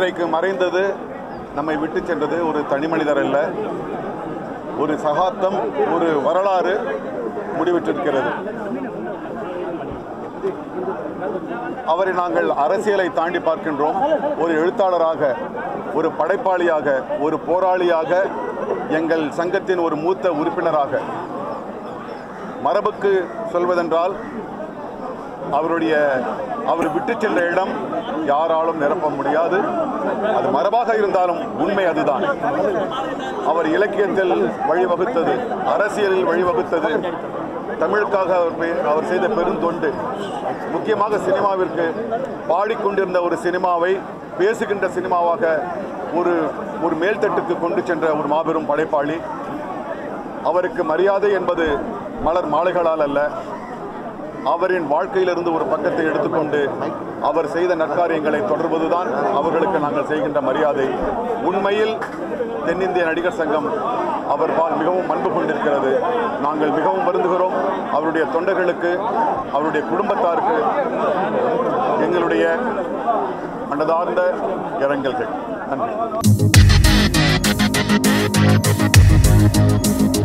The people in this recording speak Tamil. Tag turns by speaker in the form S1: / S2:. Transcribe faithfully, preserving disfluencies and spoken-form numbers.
S1: இன்றைக்கு மறைந்தது, நம்மை விட்டு சென்றது ஒரு தனி மனிதர் அல்ல, ஒரு சகாப்தம், ஒரு வரலாறு முடிவிட்டிருக்கிறது. அவரை நாங்கள் அரசியலை தாண்டி பார்க்கின்றோம். ஒரு எழுத்தாளராக, ஒரு படைப்பாளியாக, ஒரு போராளியாக, எங்கள் சங்கத்தின் ஒரு மூத்த உறுப்பினராக, மரபுக்கு சொல்வதென்றால் அவருடைய அவர் விட்டு சென்ற இடம் யாராலும் நிரப்ப முடியாது. அது மரபாக இருந்தாலும் உண்மை அதுதான். அவர் இலக்கியத்தில் வழிவகுத்தது, அரசியலில் வழிவகுத்தது, தமிழுக்காக அவர் அவர் செய்த பெருந்தொண்டு, முக்கியமாக சினிமாவிற்கு பாடிக்கொண்டிருந்த ஒரு சினிமாவை பேசுகின்ற சினிமாவாக ஒரு ஒரு மேல்தட்டுக்கு கொண்டு சென்ற ஒரு மாபெரும் படைப்பாளி. அவருக்கு மரியாதை என்பது மலர் மாலைகளால் அல்ல, அவரின் வாழ்க்கையிலிருந்து ஒரு பக்கத்தை எடுத்துக்கொண்டு அவர் செய்த நற்காரியங்களை தொடர்வதுதான் அவர்களுக்கு நாங்கள் செய்கின்ற மரியாதை. உண்மையில் தென்னிந்திய நடிகர் சங்கம் அவர் பால் மிகவும் அன்பு கொண்டிருக்கிறது. நாங்கள் மிகவும் வருந்துகிறோம். அவருடைய தொண்டர்களுக்கு, அவருடைய குடும்பத்தாருக்கு எங்களுடைய மனதார்ந்த இரங்கல்கள். நன்றி.